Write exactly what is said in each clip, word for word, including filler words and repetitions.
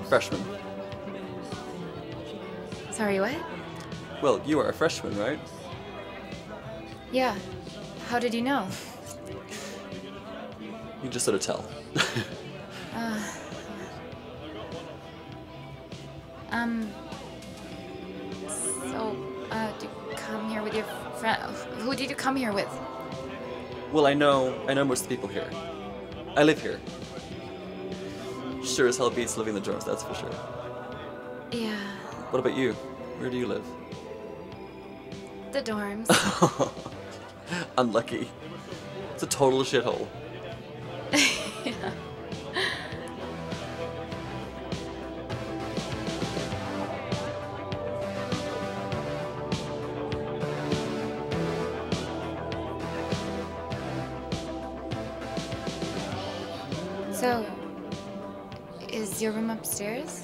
freshman. Sorry, what? Well, you are a freshman, right? Yeah. How did you know? You just sort of tell. uh, um. So, uh, did you come here with your friend? Who did you come here with? Well, I know, I know most of the people here. I live here. Sure as hell beats living in the dorms, that's for sure. Yeah. What about you? Where do you live? The dorms. Unlucky. It's a total shithole. Yeah. So, is your room upstairs?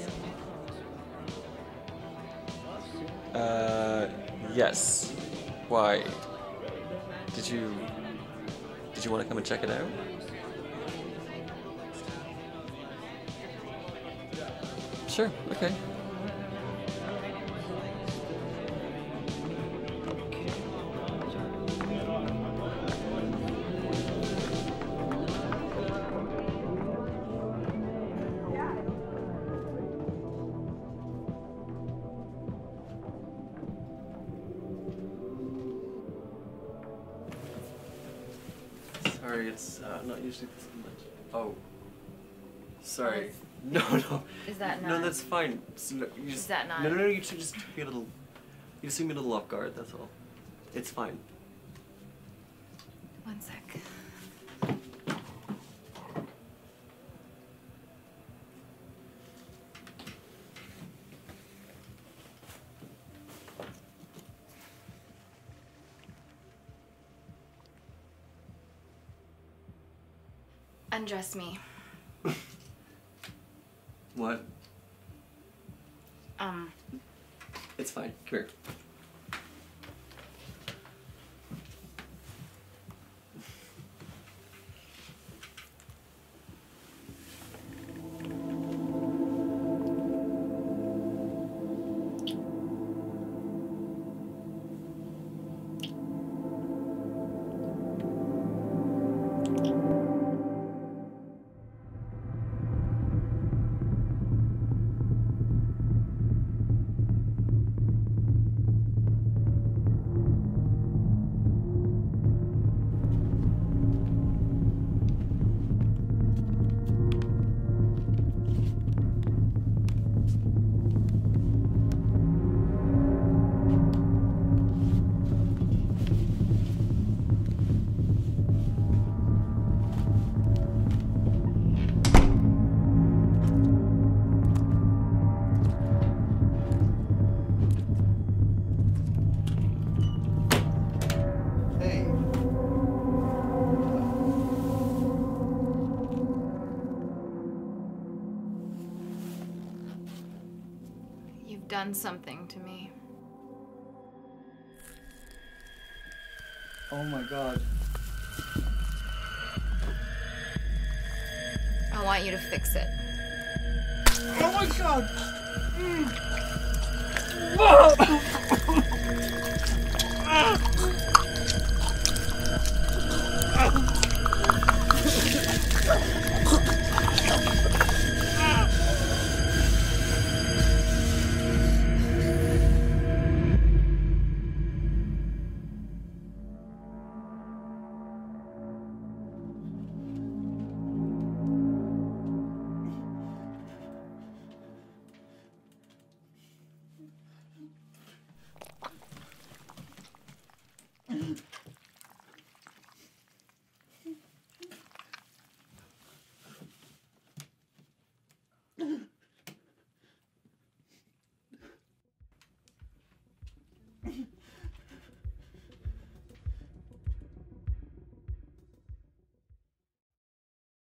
Uh, yes. Why? Did you... Did you want to come and check it out? Sure, okay. Sorry, it's uh, not usually this much. Oh. Sorry. No, no. Is that not? No, that's fine. So, no, you just, Is that not? No, no, no, you should just be a little... You just seem a little off guard, that's all. It's fine. One sec. Undress me. What? Um. It's fine. Come here. Done something to me. Oh my god. I want you to fix it. Oh my god! Mm.